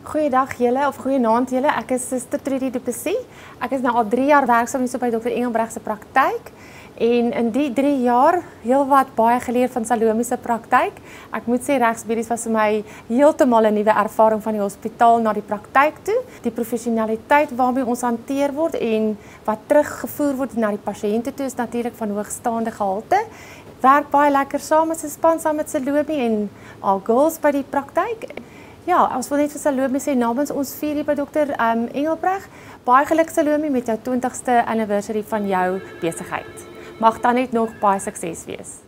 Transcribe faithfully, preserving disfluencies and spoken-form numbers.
Goeiedag julle of goeienaand julle. Ek is Suster Trudy Du Plessis. Ek is nou al drie jaar werksaam hier so by dokter Engelbreg se praktyk. En in die drie jaar heelwat baie geleer van Salome se praktyk. Ek moet sê regsmedies was vir my heeltemal 'n nuwe ervaring van die hospitaal na die praktyk toe. Die professionaliteit waarmee ons hanteer word en wat teruggevoer word na die pasiënte toe is natuurlik van hoogstaande gehalte. Werk baie lekker saam as 'n span saam met Salome en al girls by die praktyk. Ja, ons wil net vir Salome sê namens ons vier hier by dokter um, Engelbreg, baie geluk Salome met jou twintigste anniversary van jou besigheid. Mag dan net nog baie sukses wees.